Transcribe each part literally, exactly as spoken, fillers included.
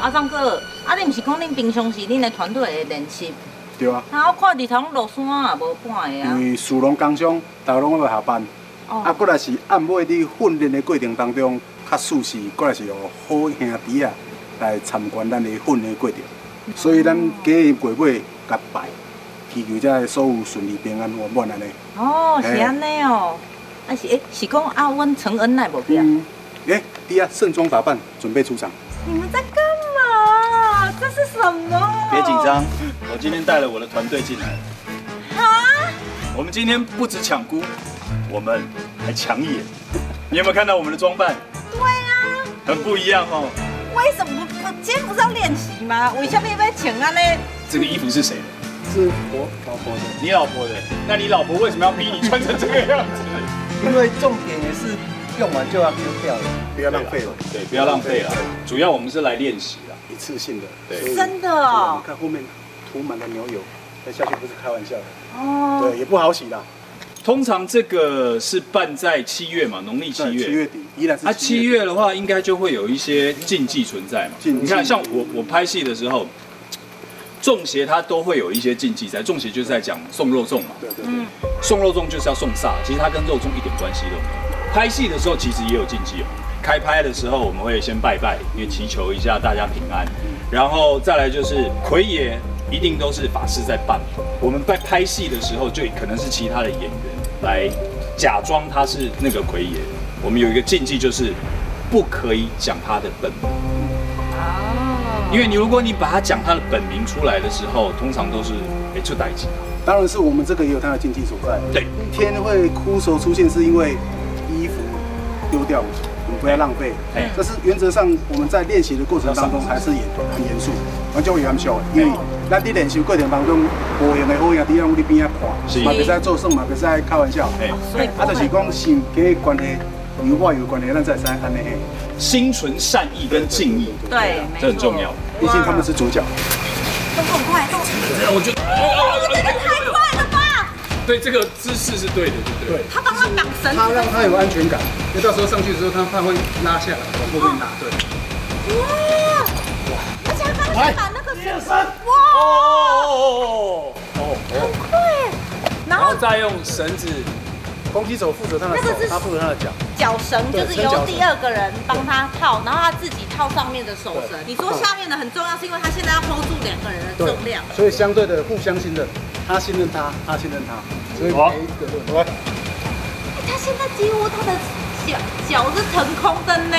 阿张哥，啊，你毋是讲恁平常时恁的团队会练习？ 对啊。 啊，我看日头落山也无半个啊。 因为属龙工商，大家拢要下班。哦。啊，过来是暗尾伫训练的过程当中，较舒适，过来是有好兄弟啊来参观咱的训练过程。所以咱过月尾甲拜，祈求遮所有顺利平安圆满安尼。 哦，是安尼哦。啊是诶，是讲啊，阮承恩来无去啊？ 嗯。诶，弟啊，盛装打扮，准备出场。 你们在干嘛？这是什么？ 别紧张，我今天带了我的团队进来。 啊？ 我们今天不止抢菇，我们还抢野。你有没有看到我们的装扮？ 对啊。 很不一样哦。 为什么？今天不是要练习吗？为什么要请啊呢？ 这个衣服是谁的？ 是我老婆的。 你老婆的？那你老婆为什么要逼你穿成这个样子？ 因为重点也是用完就要丢掉了， 不要浪费了。 对，不要浪费了。主要我们是来练习的， 一次性的。 对， 真的哦。 你看后面涂满了牛油，再下去不是开玩笑的。哦。对，也不好洗啦。 通常这个是办在七月嘛，农历七月。 七月底依然是。 啊，七月的话，应该就会有一些禁忌存在嘛。你看，像我我拍戏的时候，中邪它都会有一些禁忌在。中邪就是在讲送肉粽嘛。 对对对。 送肉粽就是要送煞，其实它跟肉粽一点关系都没有。拍戏的时候其实也有禁忌哦。开拍的时候我们会先拜拜，因为祈求一下大家平安。然后再来就是魁爷一定都是法师在办。我们在拍戏的时候就可能是其他的演员来假装他是那个魁爷。我们有一个禁忌就是不可以讲他的本名。哦。因为你如果你把他讲他的本名出来的时候，通常都是哎出代志。 当然是我们这个也有它的禁忌所在。 对， 天会枯熟出现是因为衣服丢掉，我们不要浪费。哎，这是原则上我们在练习的过程当中还是也很严肃，完全严肃的，因为咱在练习过程当中，无用的好兄弟让我伫边仔看，嘛袂使做耍，嘛袂使开玩笑。哎，啊，就是讲心跟关系，有话有关系，咱才使安尼嘿。 心存善意跟敬意， 对， 这很重要。 毕竟他们是主角。 动作很快，动作。 我觉得。 这个太快了吧！ 对，这个姿势是对的，对不对？ 他帮他挡绳子， 他让他有安全感，因为到时候上去的时候，他他会拉下来，往后面拿。对。 哇！而且他刚才把那个绳子，哇！ 哦哦很快。 然后再用绳子， 攻击手负责他的手，他负责他的脚。 脚绳就是由第二个人帮他套，然后他自己套上面的手绳。你说下面的很重要，是因为他现在要 hold 住两个人的重量， 所以相对的互相信任，他信任他，他信任他，所以每一个都来。 他现在几乎他的脚脚是腾空的呢。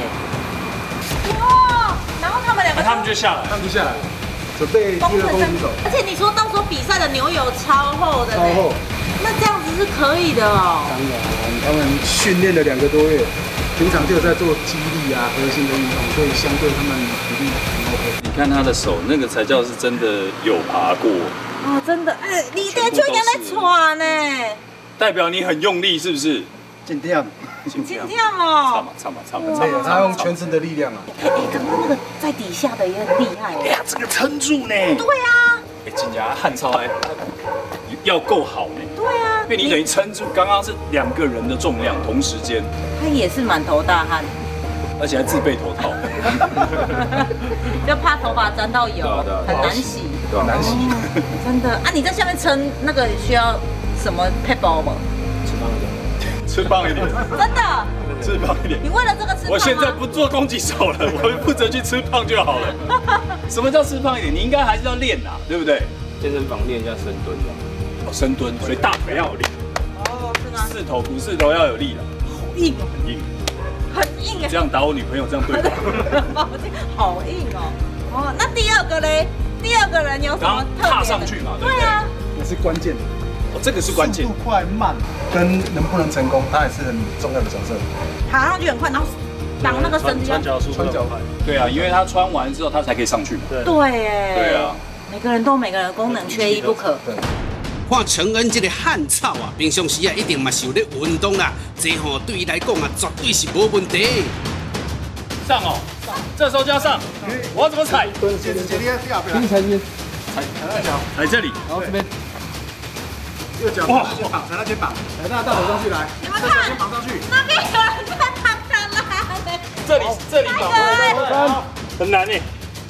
哇！然后他们两个， 他们就下来， 他们就下来，准备第二个攻击手。 而且你说到时候比赛的牛油超厚的， 超厚。 那这样子是可以的哦。 当然，他们训练了两个多月，平常就有在做肌力啊、核心的运动，所以相对他们体力很 OK。 你看他的手，那个才叫是真的有爬过。 哦，真的，哎，你连就应该在喘呢。 代表你很用力，是不是？ 尽量， 尽量哦。 唱嘛唱嘛唱嘛唱嘛。 他用全身的力量啊。 哎，刚刚那个在底下的也很厉害。 哎呀，这个撑住呢。 对啊。 哎，金牙汉超哎，要够好呢。 对啊。 因为你等于撑住，刚刚是两个人的重量同时间。 他也是满头大汗， 而且还自备头套， 就怕头发沾到油，很难洗， 很难洗。 真的啊！你在下面撑那个需要什么配包吗？ 吃胖一点，吃胖一点。 真的。 吃胖一点。 你为了这个吃胖吗？ 我现在不做攻击手了，我负责去吃胖就好了。什么叫吃胖一点？你应该还是要练呐，对不对？ 健身房练一下深蹲的。 哦，深蹲，所以大腿要有力。 哦，是吗？ 四头股四头要有力的。 好硬， 很硬， 很硬哎！ 这样打我女朋友，这样对吧？ 好硬哦。哦，那第二个嘞？第二个人有什么特别？ 踏上去嘛，对不对？ 对啊， 也是关键的。 哦，这个是关键。 速度快慢跟能不能成功，它也是很重要的角色。 爬上去很快，然后挡那个绳子。 穿脚舒穿脚快。 对啊，因为他穿完之后，他才可以上去嘛。 对。对哎。 对啊。 每个人都有每个人的功能，缺一不可。 对。 看承恩这个汉草啊，平常时啊一定嘛是有咧运动啦，这吼对伊来讲啊绝对是无问题。 上哦，这时候就要上，我要怎么踩？ 蹲接接力下不要。 踩这边， 踩踩到脚， 踩这里， 然后这边， 右脚哇，肩膀踩到肩膀，踩到大腿上去来， 你们看， 肩膀上去。 那边有人在躺下来。 这里这里绑，很难呢。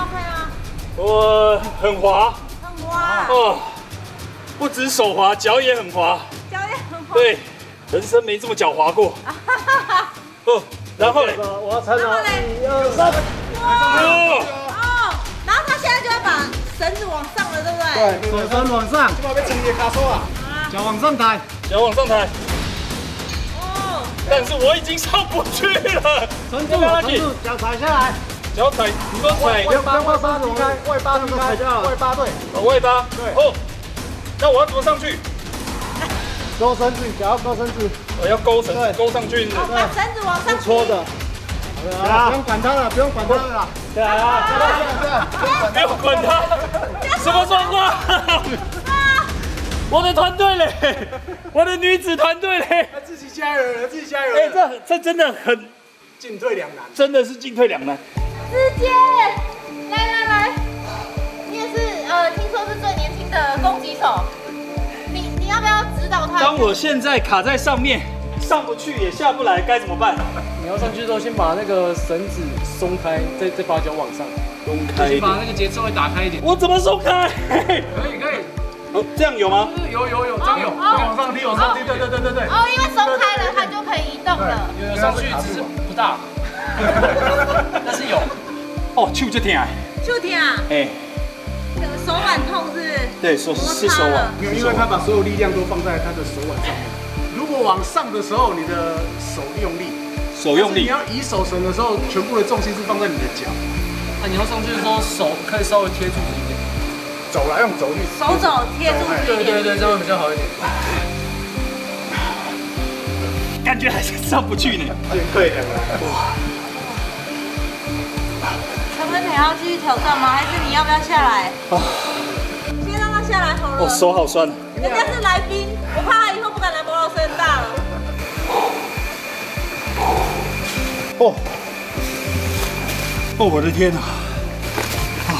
开吗？ 我很滑， 很滑。 哦，不止手滑，脚也很滑。 脚也很滑。 对，人生没这么脚滑过。哦，然后嘞， 我要撑了，一二三， 哦， 哦，然后他现在就要把绳子往上了，对不对？ 对，手伸往上， 这把被整理卡手啊！ 脚往上抬， 脚往上抬。 哦。 但是我已经上不去了。 撑住，撑住，脚踩下来， 脚踩，你说踩不要把外八离开，外八离开就好了，外八对， 往外搭。 对。 哦，那我要怎么上去？ 勾绳子，脚要勾绳子， 我要勾绳对， 勾上去。 哦，把绳子往上提。 搓的。好，不用管它了，不用管它了啦。 对啊，不用管他，什么状况？我的团队嘞，我的女子团队嘞， 他自己加油了，自己加油哎，这这真的很， 进退两难。 真的是进退两难。 师姐，来来来，你也是呃，听说是最年轻的攻击手，你你要不要指导他？ 当我现在卡在上面，上不去也下不来，该怎么办？ 你要上去之后，先把那个绳子松开，再再把脚往上， 松开一先把点。 那个结稍微打开一点。 我怎么松开？ 可以可以， 哦，这样有吗？ 有有有，这样有，往上踢，往上踢，对对对对对。 哦，因为松开了，它就可以移动了。 有有上去，只是不大，但是有。 哦，手就疼。 就听啊， 哎， 手腕痛是不是？ 对，手是手腕。 没有，因为他把所有力量都放在他的手腕上面。如果往上的时候，你的手用力， 手用力。 你要移手绳的时候，全部的重心是放在你的脚。 那你要上去的时候，手可以稍微贴住一点。 走了，用走去。 手肘贴住一点。 对对对，这样会比较好一点。 感觉还是上不去呢。 进退两难。哇！ 陈文，你还要继续挑战吗？还是你要不要下来？先让他下来好了。 哦，手好酸。 人家是来宾，我怕他以后不敢来博老师很大了。 哦，哦，我的天哪！啊，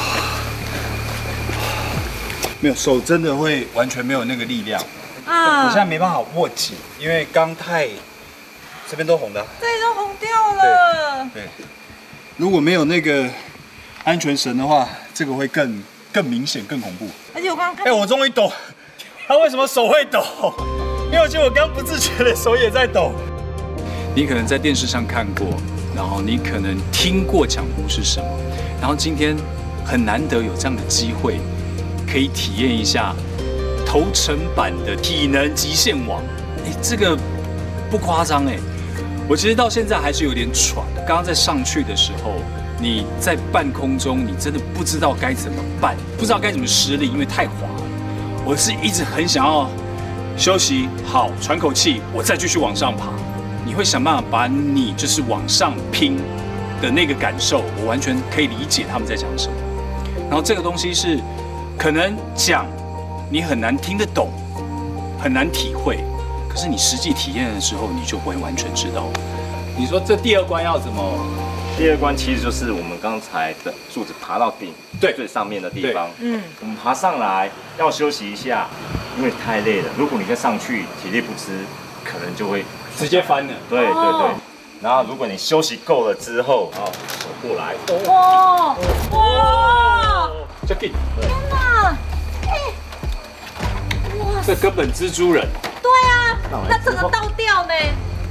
没有手真的会完全没有那个力量。 啊我现在没办法握紧，因为刚太这边都红的。 这里都红掉了。 对，如果没有那个安全绳的话，这个会更更明显、更恐怖。 而且我刚刚看， 哎，我终于抖，他为什么手会抖？因为我觉得我刚不自觉的手也在抖。你可能在电视上看过，然后你可能听过江湖是什么，然后今天很难得有这样的机会，可以体验一下头城版的体能极限网。哎，这个不夸张哎，我其实到现在还是有点喘。刚刚在上去的时候，你在半空中，你真的不知道该怎么办，不知道该怎么施力，因为太滑了。我是一直很想要休息好，喘口气，我再继续往上爬。你会想办法把你就是往上拼的那个感受，我完全可以理解他们在讲什么。然后这个东西是可能讲你很难听得懂，很难体会，可是你实际体验的时候，你就会完全知道。你说这第二关要怎么？ 第二关其实就是我们刚才的柱子爬到顶对最上面的地方。 嗯， 我们爬上来要休息一下，因为太累了。如果你再上去体力不支，可能就会直接翻了。 对对对。 哦然后如果你休息够了之后，好手过来， 哇哇！ 就给天哪！哎，哇！ 这根本蜘蛛人。 对啊，那整个倒吊呢？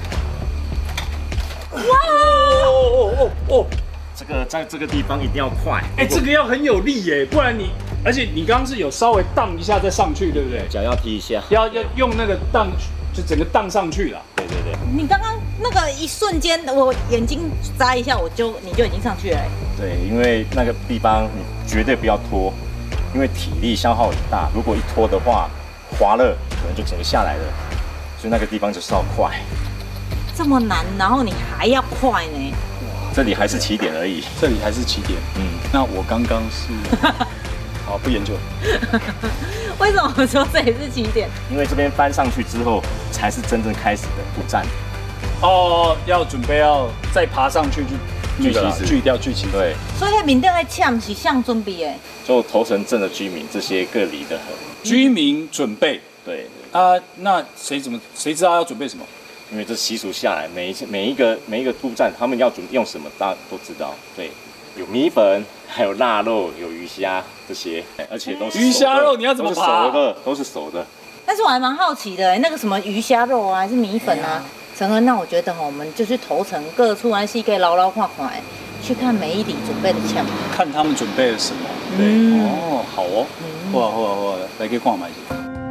哇！ 哦哦哦哦！ 这个在这个地方一定要快。 哎，这个要很有力耶，不然你，而且你刚刚是有稍微荡一下再上去，对不对？ 脚要踢一下。 要要用那个荡，就整个荡上去了。 对对对。 你刚刚那个一瞬间，我眼睛眨一下，我就你就已经上去了。 对，因为那个地方你绝对不要拖，因为体力消耗很大。如果一拖的话，滑了可能就整个下来了，所以那个地方就是要快。 这么难，然后你还要快呢？ 这里还是起点而已。 这里还是起点。嗯，那我刚刚是，好不研究。 为什么我说这里是起点？ 因为这边翻上去之后，才是真正开始的步战。 哦，要准备要再爬上去就锯起子锯掉锯起。 对， 所以面顶的枪是像准备的。 就头城镇的居民这些各离得很。 居民准备。 对。 啊，那谁怎么谁知道要准备什么？ 因为这习俗下来，每一次每一个每一个步战，他们要准用什么，大家都知道。对。 有米粉，还有腊肉，有鱼虾这些，而且都是鱼虾肉，你要怎么爬？ 爬？ 熟的，都是熟的。 但是我还蛮好奇的，那个什么鱼虾肉啊，还是米粉啊？陈恩，那我觉得哈，我们就去头城各处安溪可以捞捞看看，去看每一里准备的枪。 看他们准备了什么？对， 嗯哦，好哦，好啊好啊好啊，来去看买去。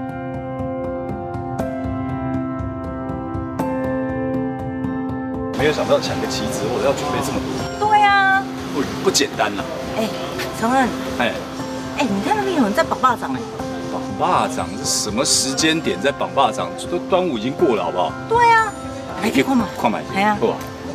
没有想到抢个棋子，我要准备这么多， 对啊， 不不简单呐。 哎，陈恩， 哎， 哎，你看那边有人在绑霸掌哎。 绑霸掌是什么时间点在绑霸掌？都端午已经过了，好不好？ 对啊，来去看嘛， 看买。 系啊， 好啊。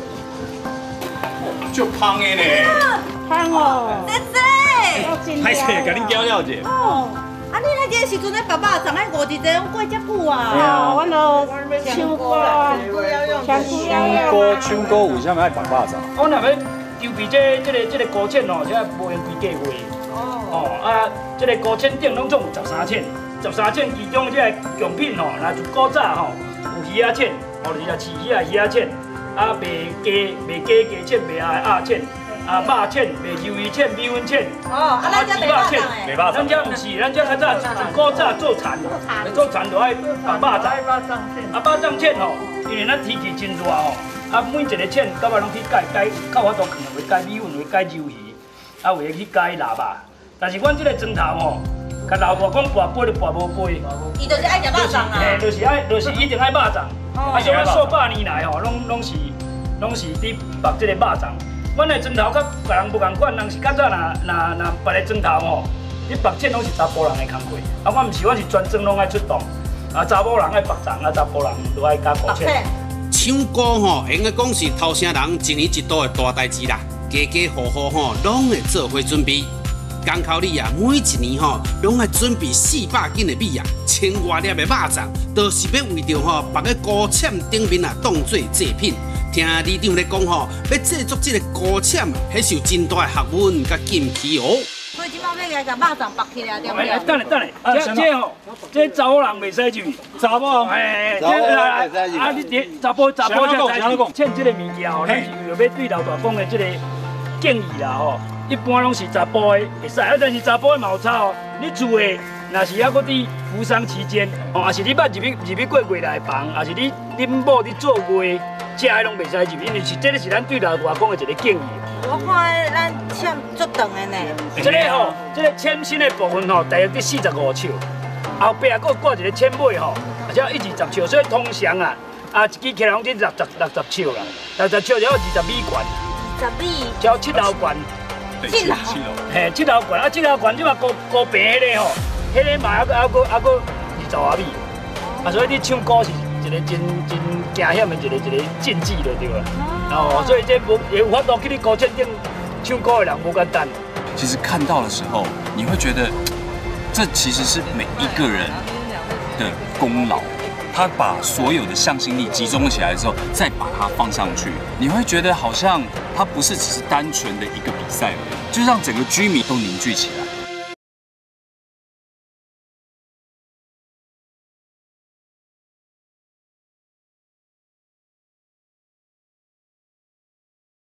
就胖的呢。 胖哦，姐姐， 歹势，甲恁叫了者。 哦，啊，你那个时阵咧绑霸掌，爱五日这样过遮久啊？ 啊，我咯唱歌啦，唱歌要歌唱歌为什么爱绑霸掌？ 我若要筹备这这个这个高堑哦，这无用规价位。哦啊，这个高堑顶拢总有十三堑，十三堑其中这个用品吼，若就古早吼有鱼仔堑，哦就是啊饲鱼仔鱼仔堑，啊卖鸡卖鸡鸡堑，卖鸭鸭堑，啊肉堑卖鱿鱼堑、米粉堑。哦，啊咱这卖肉堑，卖肉咱这唔是，咱这较早就古早做田，做田就爱绑肉粽。啊肉粽堑吼，因为咱天气真热吼，啊每一个堑到尾拢去改改，较法度可能会改米粉，会改鱿鱼，啊会去改腊肉。但是阮这个砖头吼，甲老婆讲跋杯就跋无杯， 伊就是爱食肉粽啊， 嘿，就是爱，就是一定爱肉粽。啊，像阮数百年来吼，拢拢是拢是伫绑这个肉粽。阮的砖头甲别人不共款，人是较早若若若别个砖头吼，你绑堑拢是查甫人的工课。啊，我毋是，阮是专装拢爱出动。啊，查某人爱绑粽，啊，查甫人都爱加高堑。 唱歌吼，应该讲是头城人一年一度的大代志啦，家家户户吼拢会做伙准备。港口里啊，每一年吼，拢爱准备四百斤的米啊，千外粒的肉粽，都是要为着吼放在高签顶面啊，当做祭品。听里长咧讲吼，要制作这个高签，迄是有真大的学问甲禁忌哦。 所以今麦要来甲肉粽绑起来，对不对？ 等下等下，这这吼，这查某人袂使入，查某哎，这啊啊，你这查甫查甫才才入。堑这个物件吼，咱是为了要对老大讲的这个敬意啦吼。一般拢是查甫的会使，啊，但是查甫的嘛有差哦。你厝的若是还搁伫服丧期间，哦，也是你捌入去入去过月来房，也是你恁某伫做月，这个拢袂使入，因为是这个是咱对老大讲的一个敬意。 我看咱签足长的呢。 这个吼，这个签身的部分吼，大约伫四十五尺，后壁还搁挂一个签尾吼，而且一二十尺，所以通常啊，啊一支起来拢伫六十六十尺啦，六十尺就要二十米悬， 十米， 叫七楼悬。 七楼， 嘿，七楼悬啊，七楼悬即嘛高高平迄个吼，迄个嘛还还还还二十外米，啊，所以你唱歌是一个真真惊险的一个一个禁忌就对了。哦，所以这无有法度去你高堑顶唱歌的人无简单。 其实看到的时候，你会觉得这其实是每一个人的功劳。他把所有的向心力集中起来之后，再把它放上去，你会觉得好像它不是只是单纯的一个比赛而已，就让整个居民都凝聚起来。